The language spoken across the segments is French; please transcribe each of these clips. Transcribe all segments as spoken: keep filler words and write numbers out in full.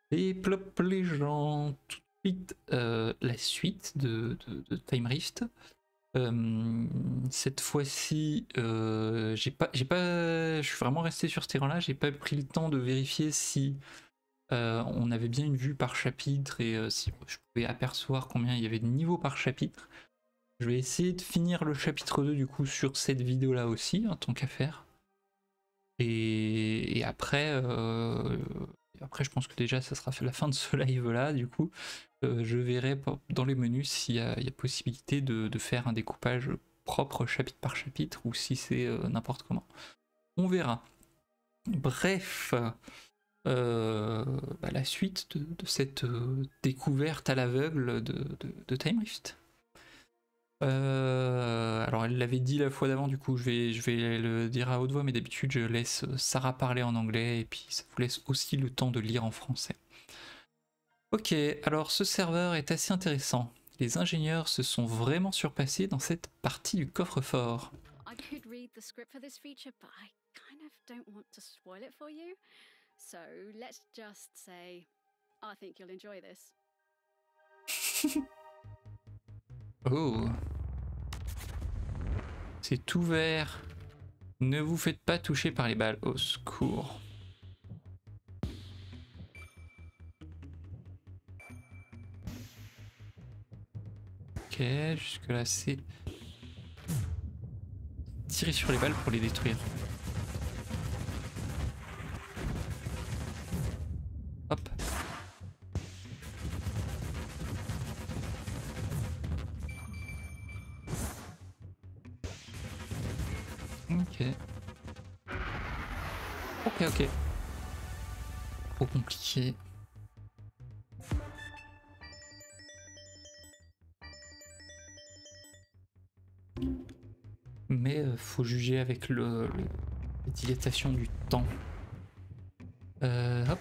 Et plop les gens, tout de suite euh, la suite de, de, de Time Rift. Euh, cette fois-ci, euh, j'ai pas, j'ai pas, je suis vraiment resté sur ce terrain-là. J'ai pas pris le temps de vérifier si euh, on avait bien une vue par chapitre et euh, si je pouvais apercevoir combien il y avait de niveaux par chapitre. Je vais essayer de finir le chapitre deux du coup sur cette vidéo-là aussi, en tant qu'à faire. Et, et après, euh, après, je pense que déjà ça sera la fin de ce live-là. Du coup, euh, je verrai dans les menus s'il y, y a possibilité de, de faire un découpage propre chapitre par chapitre ou si c'est euh, n'importe comment. On verra. Bref, euh, bah, la suite de, de cette euh, découverte à l'aveugle de, de, de Time Rift. Euh, alors elle l'avait dit la fois d'avant, du coup je vais, je vais le dire à haute voix, mais d'habitude je laisse Sarah parler en anglais et puis ça vous laisse aussi le temps de lire en français. Ok, alors ce serveur est assez intéressant. Les ingénieurs se sont vraiment surpassés dans cette partie du coffre-fort. I could read the script for this feature, but I kind of don't want to spoil it for you. So let's just say, I think you'll enjoy this. Oh. C'est ouvert. Ne vous faites pas toucher par les balles. Au secours. Ok, jusque là c'est... tirer sur les balles pour les détruire. Hop. Ok. Ok, ok. Trop compliqué. Mais euh, faut juger avec le, le la dilatation du temps. Euh, hop.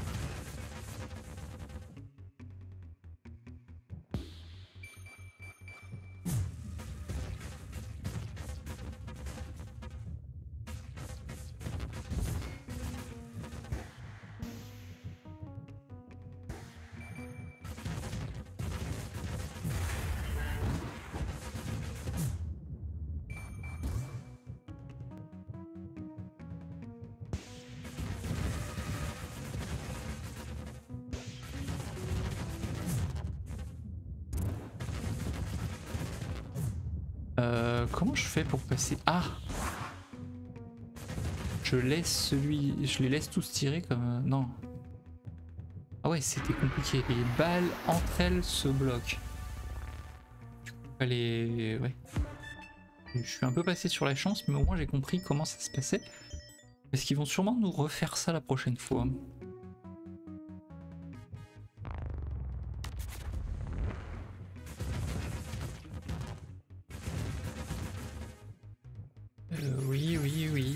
Euh, comment je fais pour passer? Ah! Je laisse celui... Je les laisse tous tirer comme... Non. Ah ouais, c'était compliqué. Les balles entre elles se bloquent. Du coup, les... Ouais. Je suis un peu passé sur la chance, mais au moins j'ai compris comment ça se passait. Parce qu'ils vont sûrement nous refaire ça la prochaine fois. Euh, oui, oui, oui.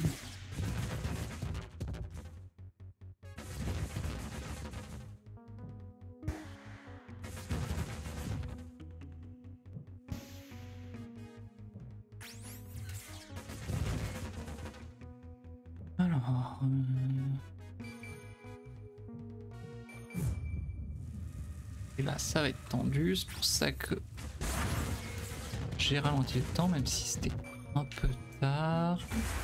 Alors... Euh... Et là, ça va être tendu. C'est pour ça que j'ai ralenti le temps, même si c'était un peu tard.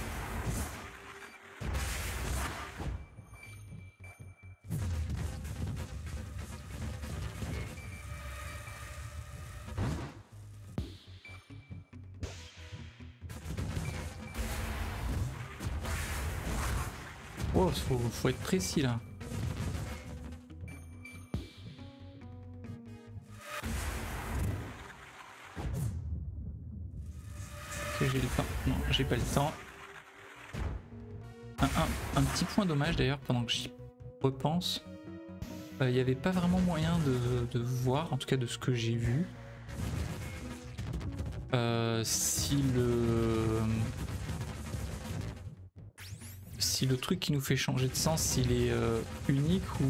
Oh, faut, faut être précis là. Ok, j'ai le temps. Non, j'ai pas le temps. Un, un, un petit point dommage d'ailleurs, pendant que j'y repense, il euh, n'y avait pas vraiment moyen de, de voir, en tout cas de ce que j'ai vu, euh, si le... si le truc qui nous fait changer de sens, s'il est euh, unique ou...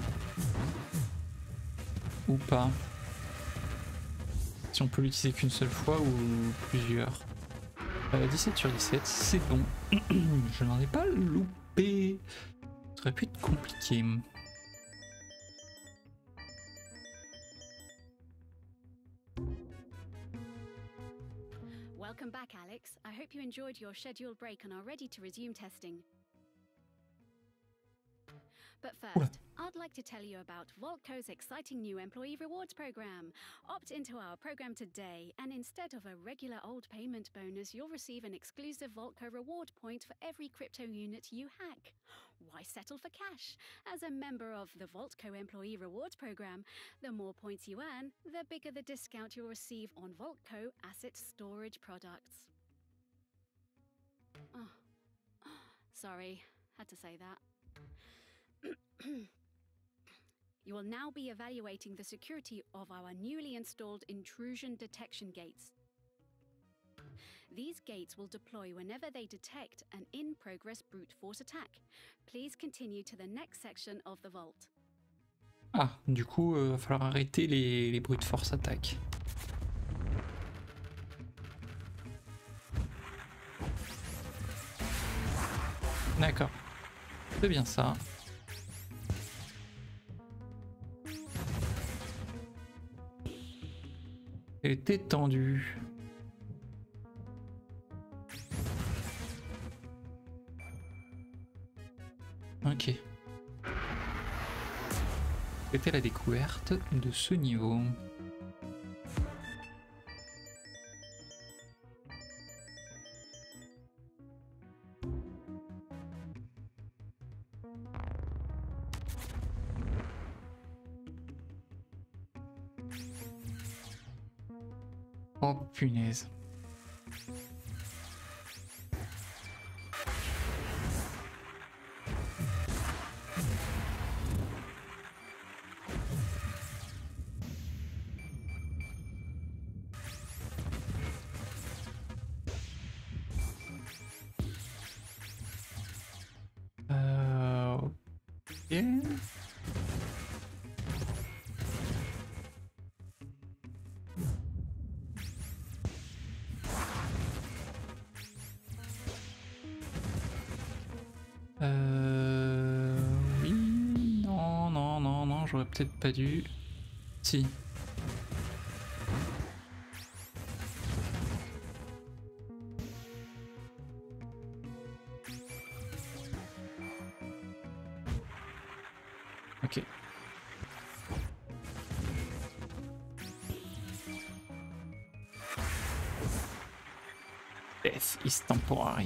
ou pas. Si on peut l'utiliser qu'une seule fois ou plusieurs. Euh, dix-sept sur dix-sept, c'est bon. Je n'en ai pas loupé. Ça aurait pu être compliqué. back, Alex. I hope you enjoyed your scheduled break and are ready to resume testing. But first, I'd like to tell you about Voltco's exciting new employee rewards program. Opt into our program today, and instead of a regular old payment bonus, you'll receive an exclusive Voltco reward point for every crypto unit you hack. Why settle for cash? As a member of the Voltco employee rewards program, the more points you earn, the bigger the discount you'll receive on Voltco asset storage products. Oh, sorry, had to say that. You will now be evaluating the security of our newly installed intrusion detection gates. These gates will deploy whenever they detect an in-progress brute force attack. Please continue to the next section of the vault. Ah, du coup, il euh, va falloir arrêter les, les brute force attaques. D'accord. C'est bien ça. est étendu. Ok. C'était la découverte de ce niveau. Oh punaise. Euh... Ok. Euh... Oui, non, non, non, non, j'aurais peut-être pas dû. Si. Ok. Death is temporary.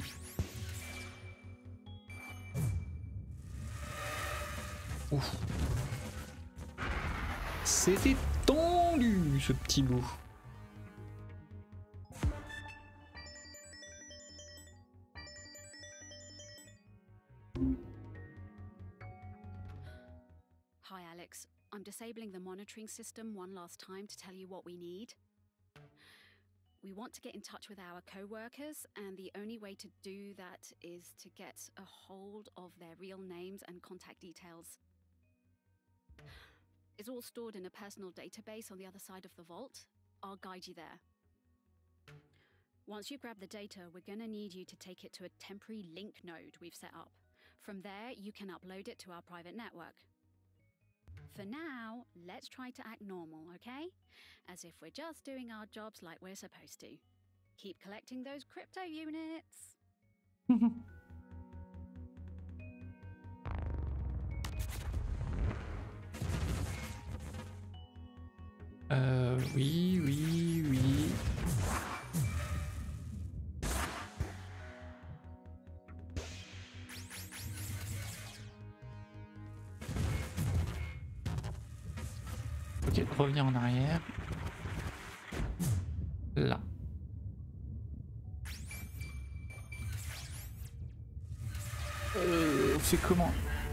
Ouf. C'était tendu ce petit bout. Hi Alex, I'm disabling the monitoring system one last time to tell you what we need. We want to get in touch with our co-workers, and the only way to do that is to get a hold of their real names and contact details. It's all stored in a personal database on the other side of the vault. I'll guide you there. Once you grab the data, we're going to need you to take it to a temporary link node we've set up. From there, you can upload it to our private network. For now, let's try to act normal, okay? As if we're just doing our jobs like we're supposed to. Keep collecting those crypto units. Euh, oui, oui, oui. Ok, revenir en arrière. Là. Euh, on fait comment ?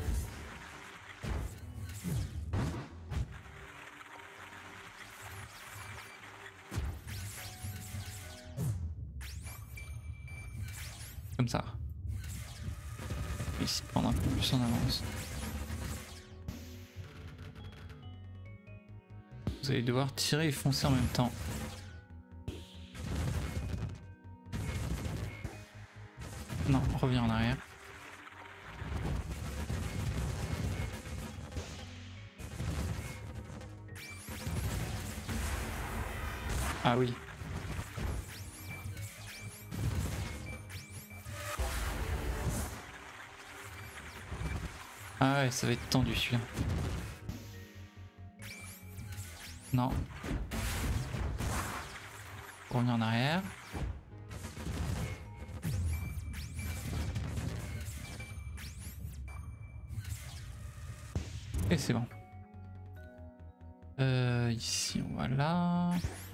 Comme ça. Ici, prendre un peu plus en avance. Vous allez devoir tirer et foncer en même temps. Non, reviens en arrière. Ah oui. Ah ouais, ça va être tendu celui-là. Non. Revenir en arrière. Et c'est bon. Euh, ici on va là.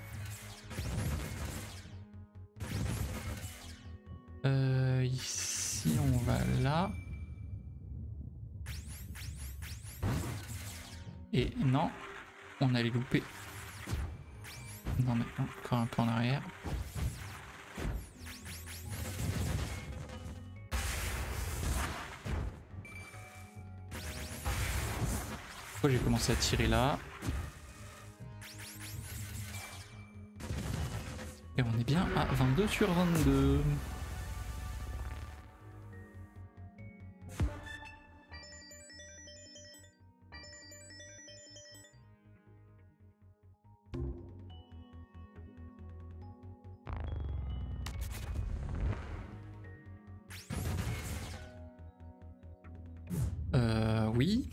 Euh, ici on va là. Et non, on allait louper. Non mais encore un peu en arrière. Pourquoi j'ai commencé à tirer là? Et on est bien à vingt-deux sur vingt-deux. Euh, oui.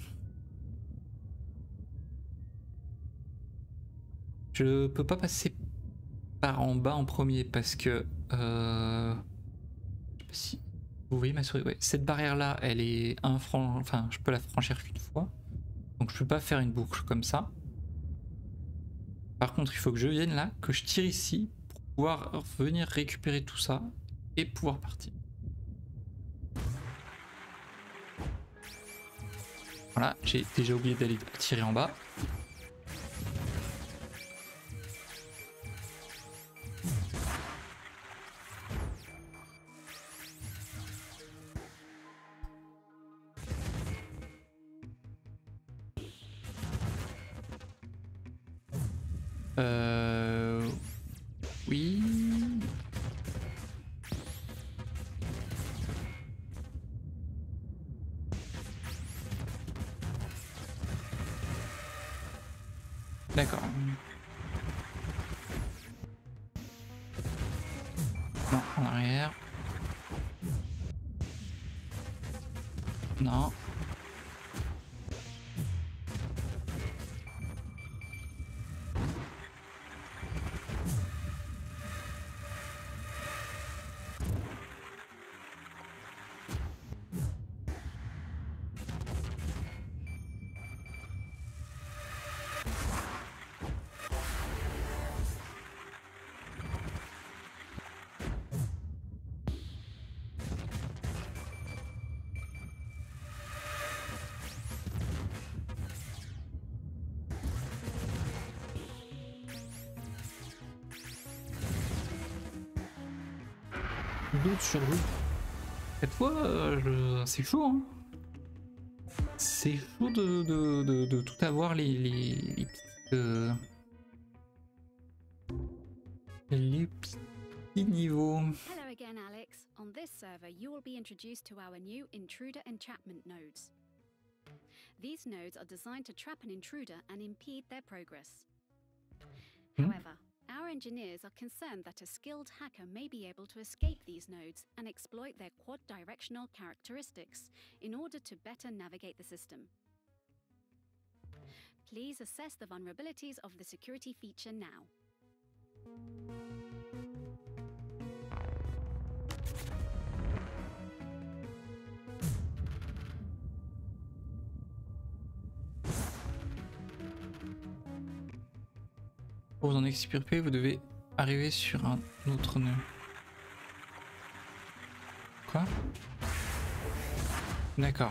Je peux pas passer par en bas en premier parce que euh, je sais pas si vous voyez ma souris. Ouais, cette barrière là, elle est infran... enfin, je peux la franchir qu'une fois, donc je peux pas faire une boucle comme ça. Par contre, il faut que je vienne là, que je tire ici pour pouvoir venir récupérer tout ça et pouvoir partir. Voilà, j'ai déjà oublié d'aller tirer en bas. Euh... Oui... D'accord. Non, en arrière. Non. Doute sur vous. Cette fois, euh, je... c'est chaud. Hein. C'est chaud de, de, de, de tout avoir les, les, les petites... Euh... Les petits niveaux. Hello again, Alex. On this server, you will be introduced to our new intruder entrapment nodes. These nodes are designed to trap an intruder and impede their progress. Hmm? However, our engineers are concerned that a skilled hacker may be able to escape these nodes and exploit their quad-directional characteristics in order to better navigate the system. Please assess the vulnerabilities of the security feature now. Pour vous en extirper, vous devez arriver sur un autre nœud. Quoi? D'accord.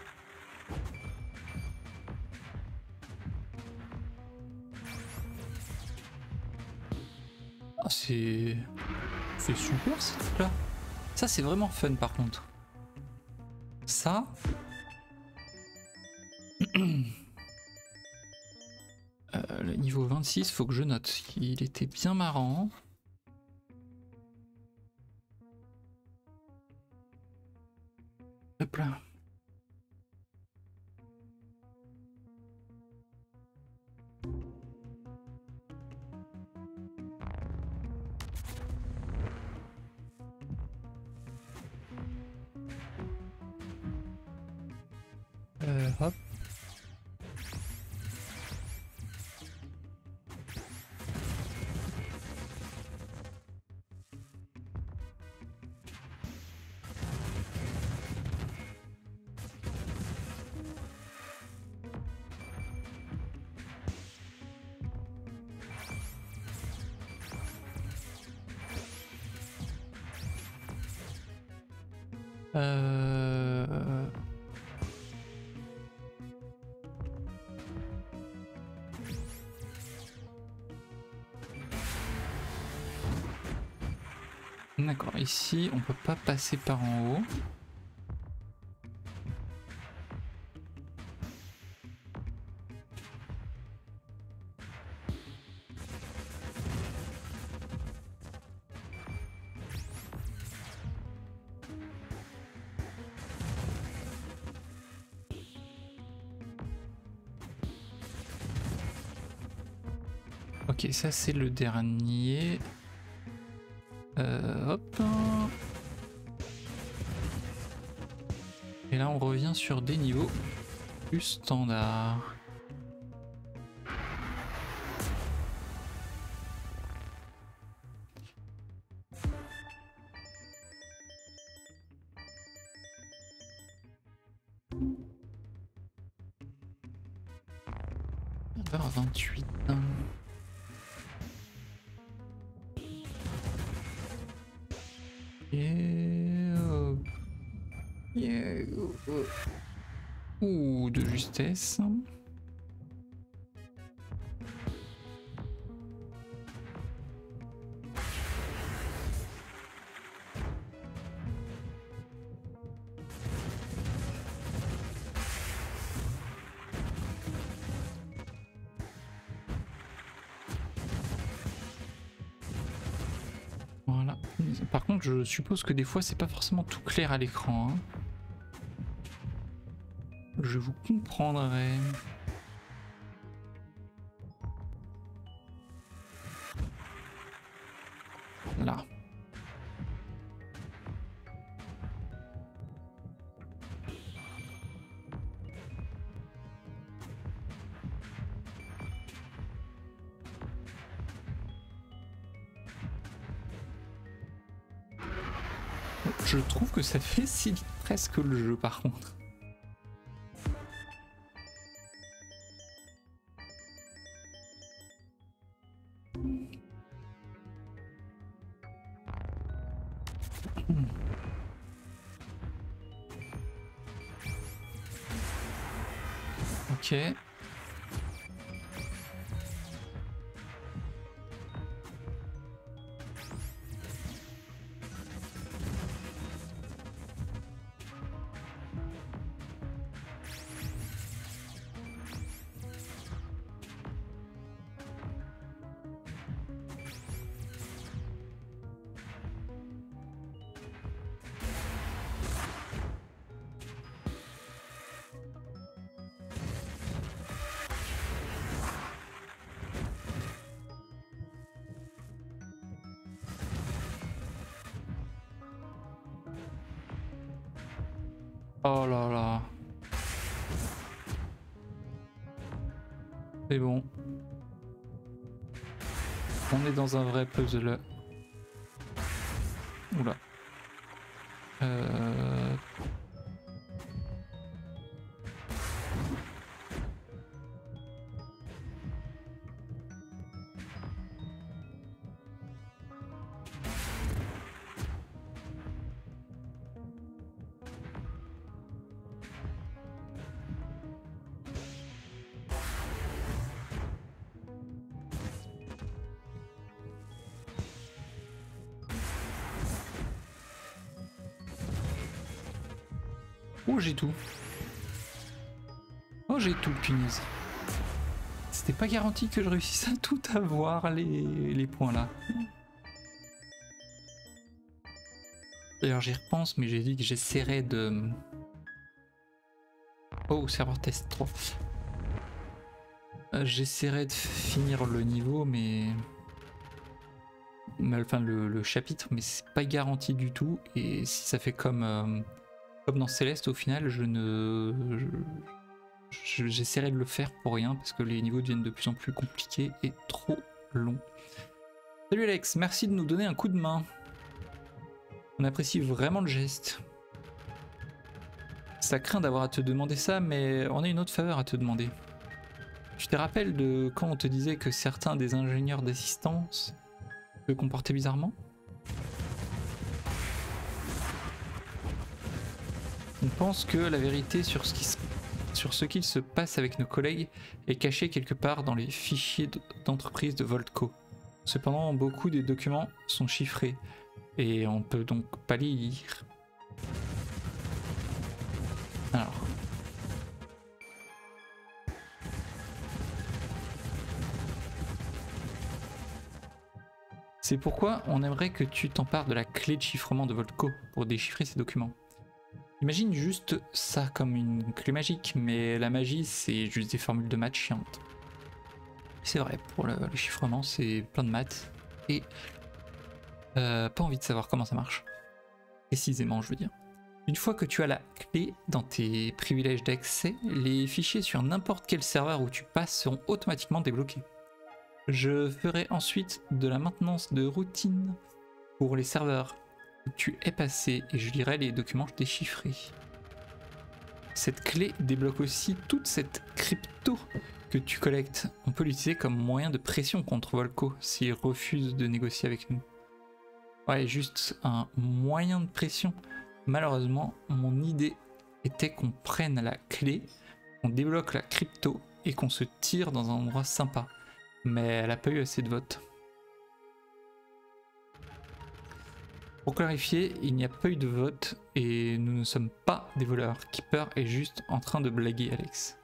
Oh, c'est... C'est super ce truc là. Ça c'est vraiment fun par contre. Ça... Euh, le niveau vingt-six, faut que je note. Il était bien marrant. Hop là. Euh, hop. Euh... D'accord, ici on peut pas passer par en haut. Ok, ça c'est le dernier. Euh, hop. Et là on revient sur des niveaux plus standards. Vers vingt-huit. Yeah. Yeah. Ouh, de justesse. Voilà. Par contre, je suppose que des fois, c'est pas forcément tout clair à l'écran. Hein. Je vous comprendrai. Là. Je trouve que ça facilite presque le jeu par contre. Ok. Oh là là. C'est bon. On est dans un vrai puzzle. Oula. Euh... Oh, j'ai tout. Oh, j'ai tout, punaise. C'était pas garanti que je réussisse à tout avoir, les, les points là. D'ailleurs, j'y repense, mais j'ai dit que j'essaierais de... Oh, serveur test trois. Euh, j'essaierais de finir le niveau, mais... mais enfin, le, le chapitre, mais c'est pas garanti du tout. Et si ça fait comme... Euh... Comme dans Céleste, au final, je ne... Je, j'essaierai de le faire pour rien parce que les niveaux deviennent de plus en plus compliqués et trop longs. Salut Alex, merci de nous donner un coup de main. On apprécie vraiment le geste. Ça craint d'avoir à te demander ça, mais on a une autre faveur à te demander. Tu te rappelles de quand on te disait que certains des ingénieurs d'assistance se comportaient bizarrement? On pense que la vérité sur ce qui se, sur ce qu'il se passe avec nos collègues est cachée quelque part dans les fichiers d'entreprise de Voltco. Cependant, beaucoup des documents sont chiffrés et on peut donc pas les lire. Alors. C'est pourquoi on aimerait que tu t'empares de la clé de chiffrement de Voltco pour déchiffrer ces documents. Imagine juste ça comme une clé magique, mais la magie c'est juste des formules de maths chiantes. C'est vrai, pour le, le chiffrement c'est plein de maths et euh, pas envie de savoir comment ça marche. Précisément, je veux dire. Une fois que tu as la clé dans tes privilèges d'accès, les fichiers sur n'importe quel serveur où tu passes seront automatiquement débloqués. Je ferai ensuite de la maintenance de routine pour les serveurs où tu es passé et je lirai les documents déchiffrés. Cette clé débloque aussi toute cette crypto que tu collectes. On peut l'utiliser comme moyen de pression contre Voltco s'il refuse de négocier avec nous. Ouais, juste un moyen de pression. Malheureusement, mon idée était qu'on prenne la clé, qu'on débloque la crypto et qu'on se tire dans un endroit sympa. Mais elle n'a pas eu assez de votes. Pour clarifier, il n'y a pas eu de vote et nous ne sommes pas des voleurs. Keeper est juste en train de blaguer Alex.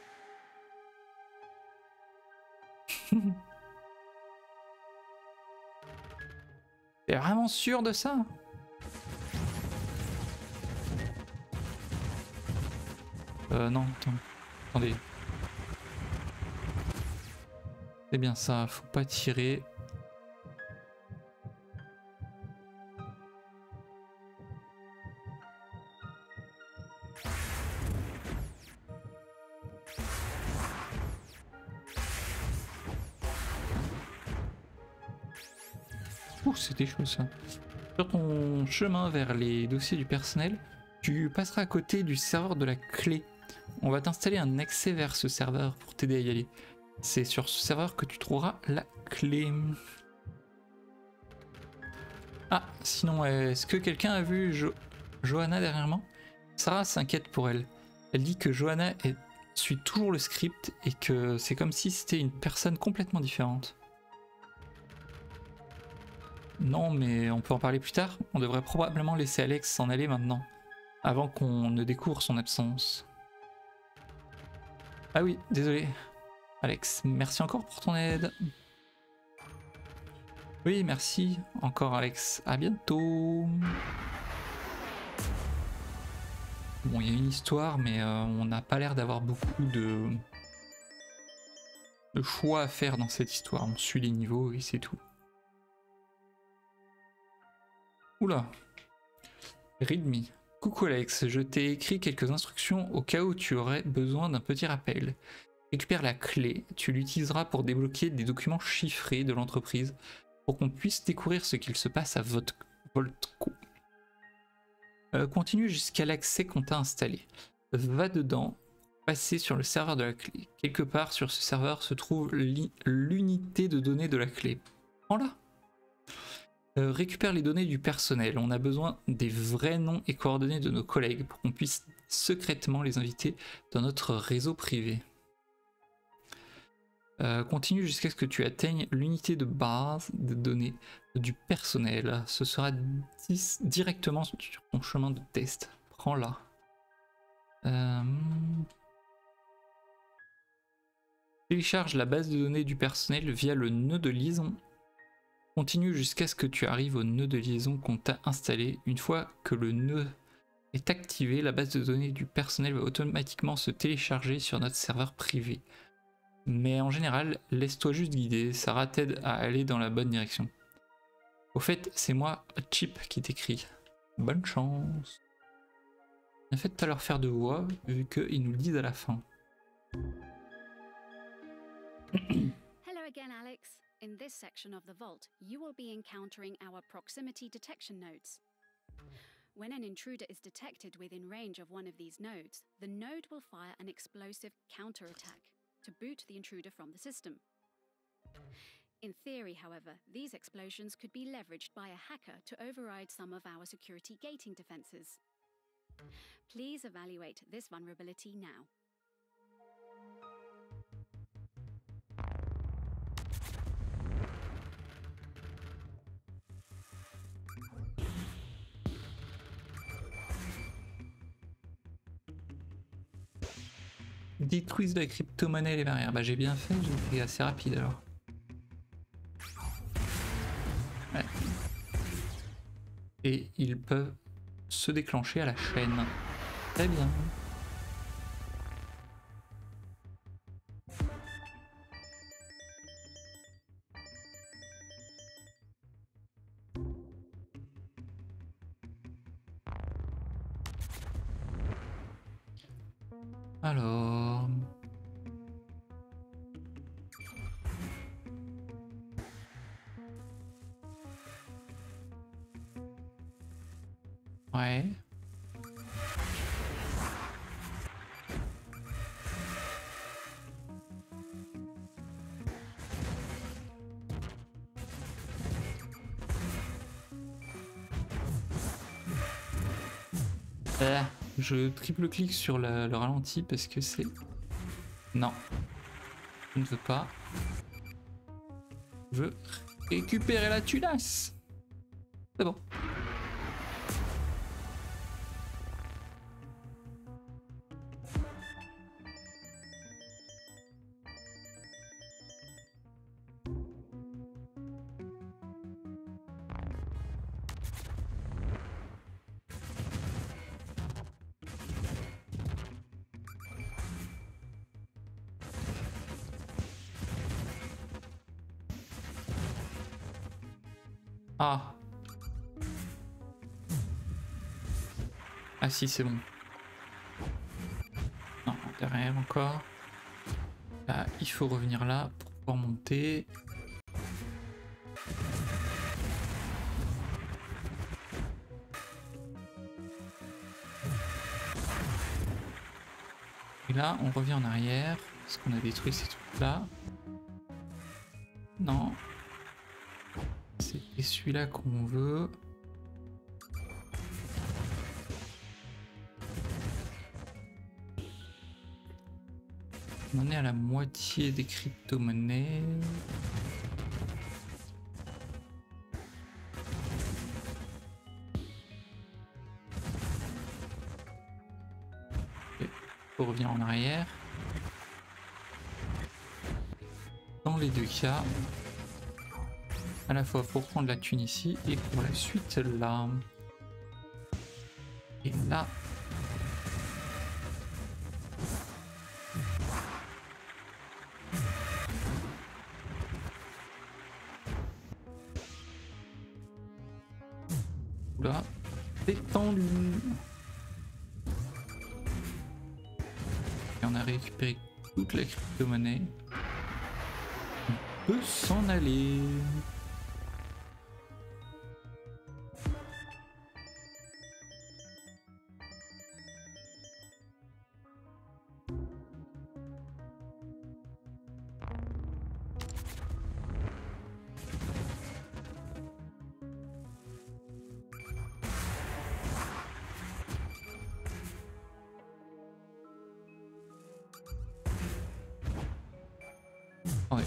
T'es vraiment sûr de ça? Euh non, attends. Attendez. C'est bien ça, faut pas tirer. Ouh, c'était chaud ça. Sur ton chemin vers les dossiers du personnel, tu passeras à côté du serveur de la clé. On va t'installer un accès vers ce serveur pour t'aider à y aller. C'est sur ce serveur que tu trouveras la clé. Ah, sinon, est-ce que quelqu'un a vu jo Johanna derrière moi? Sarah s'inquiète pour elle. Elle dit que Johanna est, suit toujours le script et que c'est comme si c'était une personne complètement différente. Non, mais on peut en parler plus tard. On devrait probablement laisser Alex s'en aller maintenant, avant qu'on ne découvre son absence. Ah oui, désolé. Alex, merci encore pour ton aide. Oui, merci encore Alex. À bientôt. Bon, il y a une histoire, mais euh, on n'a pas l'air d'avoir beaucoup de... de choix à faire dans cette histoire. On suit les niveaux et c'est tout. Oula. Readme. Coucou Alex, je t'ai écrit quelques instructions au cas où tu aurais besoin d'un petit rappel. Récupère la clé, tu l'utiliseras pour débloquer des documents chiffrés de l'entreprise pour qu'on puisse découvrir ce qu'il se passe à votre Voltco. Euh, continue jusqu'à l'accès qu'on t'a installé. Va dedans, passer sur le serveur de la clé. Quelque part sur ce serveur se trouve l'unité de données de la clé. Prends-la. Euh, récupère les données du personnel. On a besoin des vrais noms et coordonnées de nos collègues pour qu'on puisse secrètement les inviter dans notre réseau privé. Euh, continue jusqu'à ce que tu atteignes l'unité de base de données du personnel. Ce sera directement sur ton chemin de test. Prends-la. Euh... Télécharge la base de données du personnel via le nœud de liaison. Continue jusqu'à ce que tu arrives au nœud de liaison qu'on t'a installé. Une fois que le nœud est activé, la base de données du personnel va automatiquement se télécharger sur notre serveur privé. Mais en général, laisse-toi juste guider, Sarah t'aide à aller dans la bonne direction. Au fait, c'est moi, Chip, qui t'écrit. Bonne chance. En fait, t'as leur faire de voix, vu qu'ils nous le disent à la fin. again, Alex. In this section of the vault, you will be encountering our proximity detection nodes. When an intruder is detected within range of one of these nodes, the node will fire an explosive counterattack to boot the intruder from the system. In theory, however, these explosions could be leveraged by a hacker to override some of our security gating defenses. Please evaluate this vulnerability now. Détruisent la crypto-monnaie et les barrières. Bah j'ai bien fait, j'ai été assez rapide alors. Ouais. Et ils peuvent se déclencher à la chaîne. Très bien. Alors... Ouais. Ah, je triple clique sur la, le ralenti parce que c'est... Non. Je ne veux pas. Je veux récupérer la tunasse. C'est bon. Ah. Ah si, c'est bon. Non, derrière encore. Là, il faut revenir là pour pouvoir monter. Et là, on revient en arrière parce qu'on a détruit ces trucs là. Non. C'est celui-là qu'on veut. On en est à la moitié des crypto-monnaies. On revient en arrière. Dans les deux cas, à la fois pour prendre la thune ici et pour la suite là. Et là. Là, détendu. Et on a récupéré toute la crypto-monnaie. On peut s'en aller. Ouais.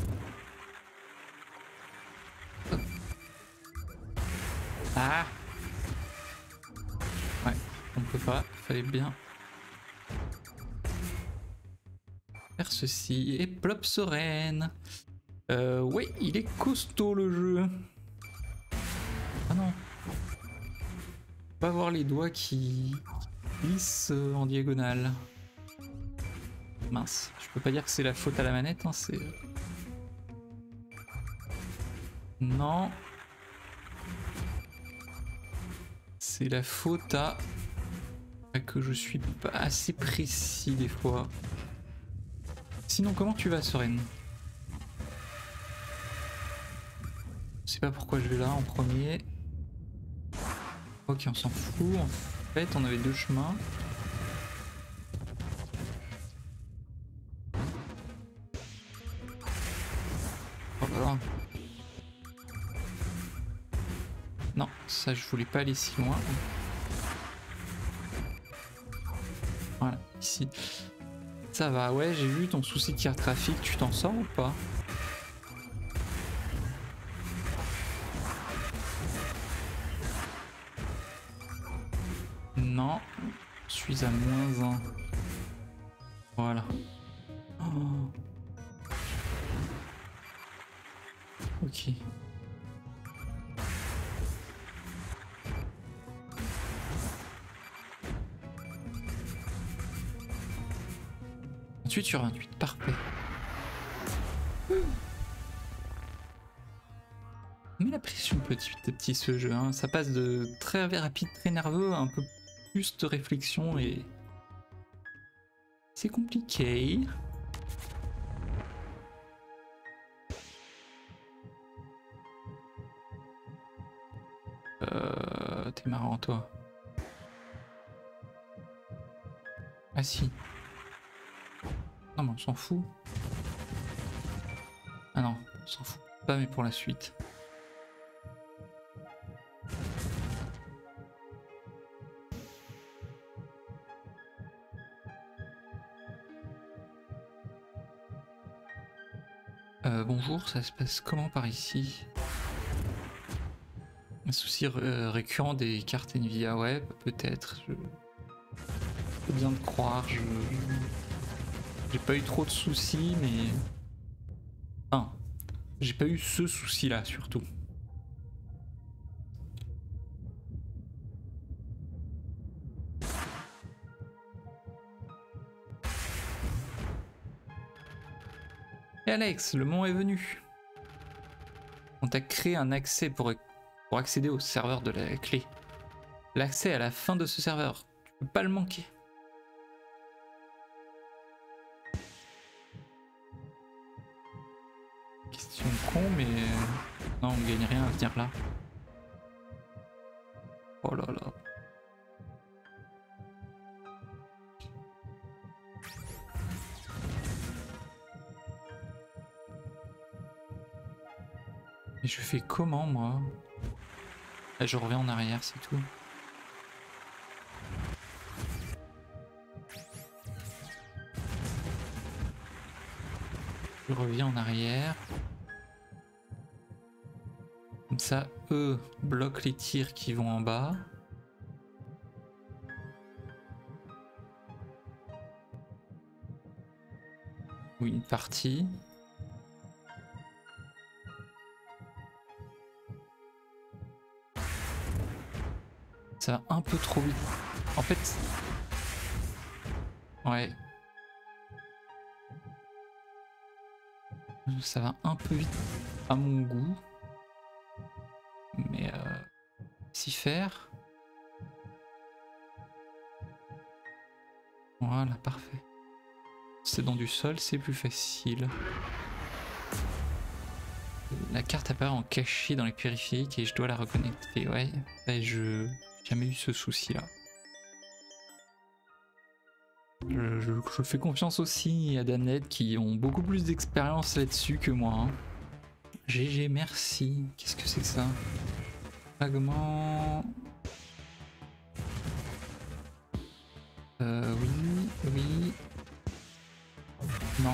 Ah. Ouais, on peut pas, fallait bien faire ceci. Et plop sereine. Euh, ouais, il est costaud le jeu. Ah non. Pas voir les doigts qui glissent en diagonale. Mince, je peux pas dire que c'est la faute à la manette, hein, c'est... Non. C'est la faute à... à que je suis pas assez précis des fois. Sinon, comment tu vas, Soren? sais pas pourquoi je vais là en premier. Ok, on s'en fout. En fait, on avait deux chemins. Oh là là. Non, ça je voulais pas aller si loin. Voilà, ici. Ça va, ouais, j'ai vu ton souci de carte trafic, tu t'en sors ou pas? Non, je suis à moins un. Voilà. Oh. Ok. vingt-huit sur vingt-huit, parfait. Mais la pression petit à petit ce jeu, hein. Ça passe de très rapide, très nerveux à un peu plus de réflexion et c'est compliqué. Euh, T'es marrant toi. Ah si. Non mais on s'en fout. Ah non, on s'en fout pas mais pour la suite. Euh, bonjour, ça se passe comment par ici? Un souci euh, récurrent des cartes Nvidia, ouais, peut-être. Je... C'est bien de croire, je... J'ai pas eu trop de soucis, mais... Enfin, j'ai pas eu ce souci-là, surtout. Et Alex, le moment est venu. On t'a créé un accès pour, pour accéder au serveur de la clé. L'accès à la fin de ce serveur, tu peux pas le manquer. Question con, mais... Non, on gagne rien à venir là. Oh là là. Et je fais comment, moi? Là, je reviens en arrière, c'est tout. Je reviens en arrière. Comme ça, eux bloquent les tirs qui vont en bas. Ou une partie. Ça va un peu trop vite. En fait... Ouais. Ça va un peu vite à mon goût. Mais... Euh, s'y faire. Voilà, parfait. C'est dans du sol, c'est plus facile. La carte apparaît en cachet dans les périphériques et je dois la reconnecter. Ouais, bah je n'ai jamais eu ce souci là. Je, je, je fais confiance aussi à Damned qui ont beaucoup plus d'expérience là-dessus que moi. Hein. G G, merci. Qu'est-ce que c'est que ça? Fragment. Euh, oui, oui. Non.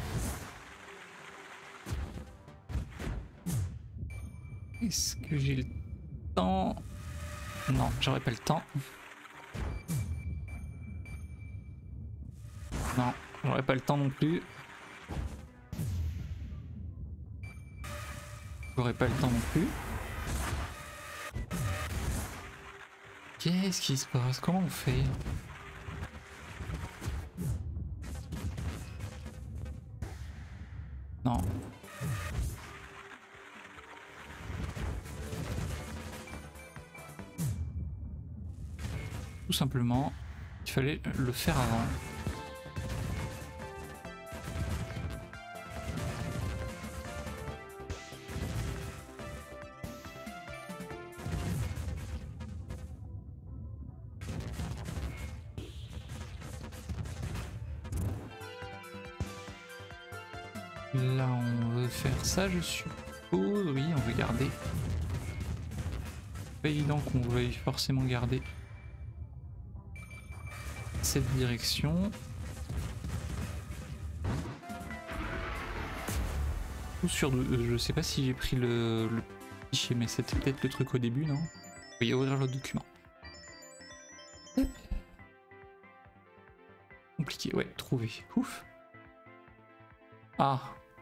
Est-ce que j'ai le temps? Non, j'aurais pas le temps. Non, j'aurais pas le temps non plus. J'aurais pas le temps non plus. Qu'est-ce qui se passe? Comment on fait? Non. Tout simplement, il fallait le faire avant. Là, on veut faire ça, je suppose. Oui, on veut garder. Pas évident qu'on veuille forcément garder cette direction. Ou sur deux, je sais pas si j'ai pris le, le fichier, mais c'était peut-être le truc au début, non? Oui, ouvrir le document. Compliqué, ouais, trouver. Ouf. Ah.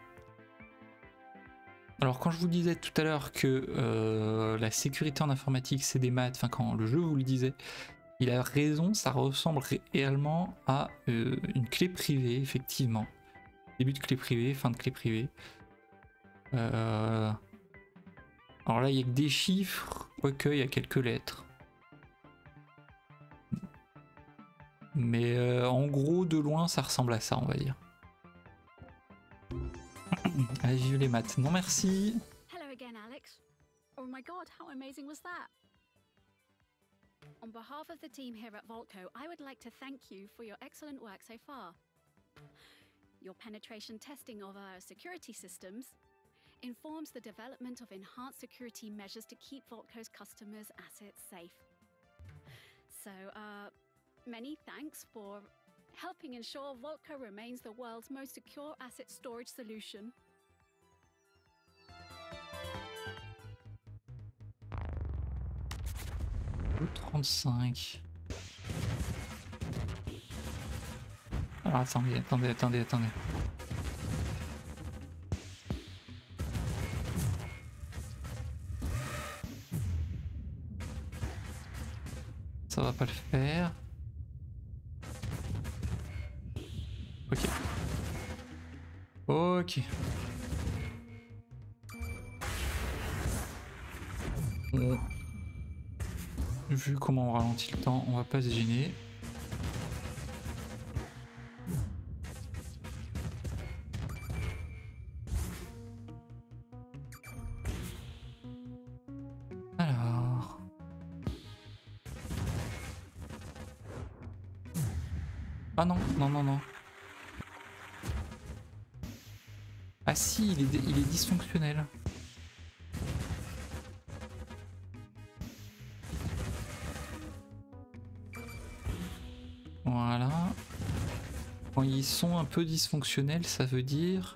Alors quand je vous disais tout à l'heure que euh, la sécurité en informatique c'est des maths, enfin quand le jeu vous le disait, il a raison, ça ressemble réellement à euh, une clé privée, effectivement. Début de clé privée, fin de clé privée. Euh... Alors là il n'y a que des chiffres, quoique il y a quelques lettres. Mais euh, en gros de loin ça ressemble à ça, on va dire. Allez, vive les maths. Non merci. Hello again, Alex. Oh my god, how amazing was that? On behalf of the team here at Voltco, I would like to thank you for your excellent work so far. Your penetration testing of our security systems informs the development of enhanced security measures to keep Voltco's customers' assets safe. So, uh, many thanks for helping ensure Voltco remains the world's most secure asset storage solution. trente-cinq. Alors attendez, attendez, attendez, attendez. Ça va pas le faire. Ok. Ok. Bon. Vu comment on ralentit le temps, on va pas se gêner. Alors... Ah non, non, non, non. Ah si, il est, il est dysfonctionnel. Voilà. Quand ils sont un peu dysfonctionnels, ça veut dire...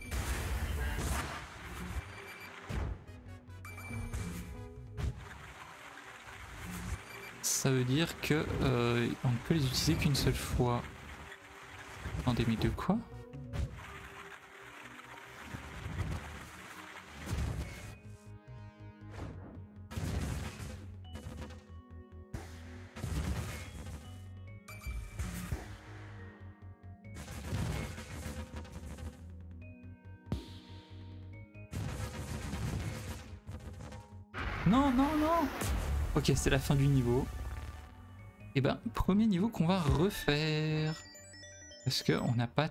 Ça veut dire que euh, on ne peut les utiliser qu'une seule fois. Attendez, mais de quoi? Non, non, non. Ok, c'est la fin du niveau. Et ben, premier niveau qu'on va refaire. Parce qu'on n'a pas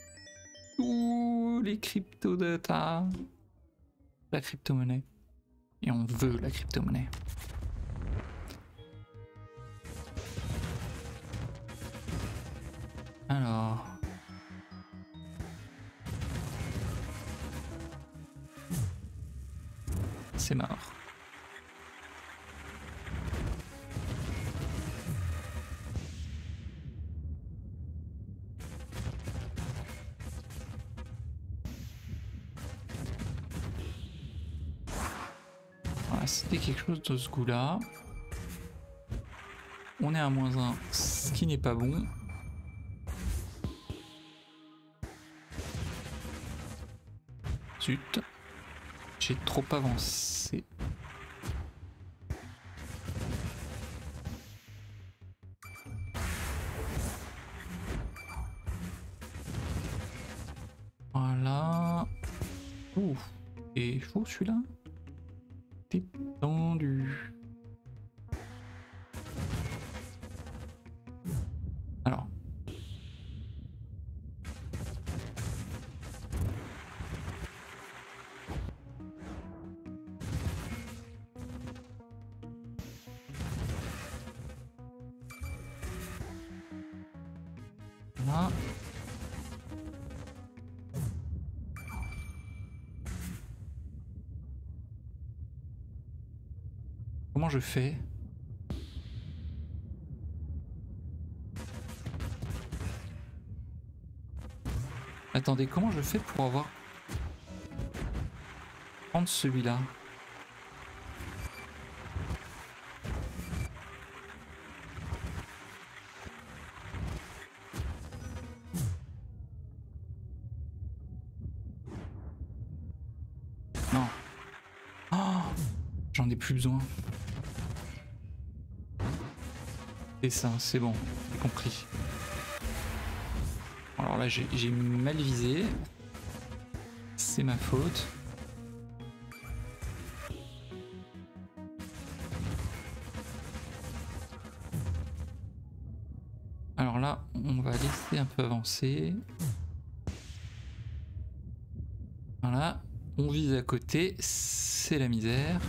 tous les crypto-data. La crypto-monnaie. Et on veut la crypto-monnaie. Alors... C'est mort. Voilà, c'était quelque chose de ce goût-là. On est à moins un, ce qui n'est pas bon. Zut. J'ai trop avancé. Voilà. Ouh. Et chaud celui-là. T'es tendu. Alors. Là. Comment je fais? Attendez, comment je fais pour avoir... prendre celui-là? Non. Oh, j'en ai plus besoin. C'est ça, c'est bon, j'ai compris. Alors là, j'ai mal visé. C'est ma faute. Alors là, on va laisser un peu avancer. Voilà, on vise à côté, c'est la misère.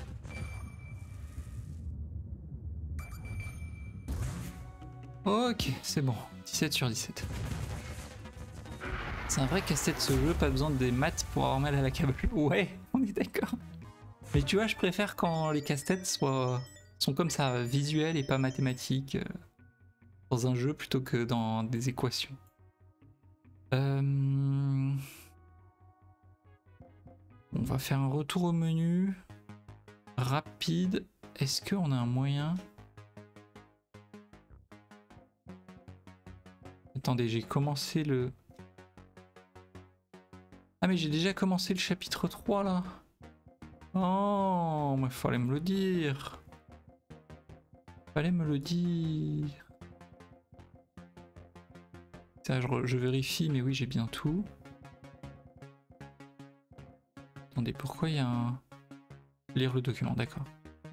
Ok, c'est bon, dix-sept sur dix-sept. C'est un vrai casse-tête ce jeu, pas besoin des maths pour avoir mal à la cabale. Ouais, on est d'accord. Mais tu vois, je préfère quand les casse-têtes soient... sont comme ça, visuels et pas mathématiques, euh, dans un jeu plutôt que dans des équations. Euh... On va faire un retour au menu. Rapide. Est-ce qu'on a un moyen... Attendez, j'ai commencé le... Ah mais j'ai déjà commencé le chapitre trois là. Oh, mais fallait me le dire. Fallait me le dire. Ça, je, je vérifie, mais oui, j'ai bien tout. Attendez, pourquoi il y a un... Lire le document, d'accord.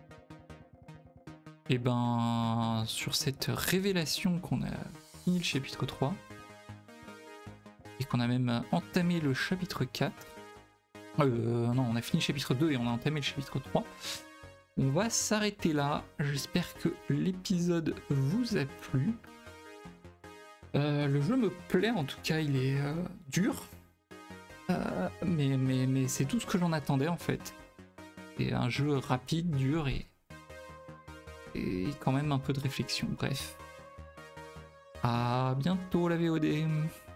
Et ben, sur cette révélation qu'on a fini le chapitre trois, et qu'on a même entamé le chapitre quatre, euh, non, on a fini le chapitre deux et on a entamé le chapitre trois, on va s'arrêter là. J'espère que l'épisode vous a plu. Euh, le jeu me plaît, en tout cas, il est euh, dur, euh, mais, mais, mais c'est tout ce que j'en attendais en fait. C'est un jeu rapide, dur et, et quand même un peu de réflexion. Bref, à bientôt la V O D.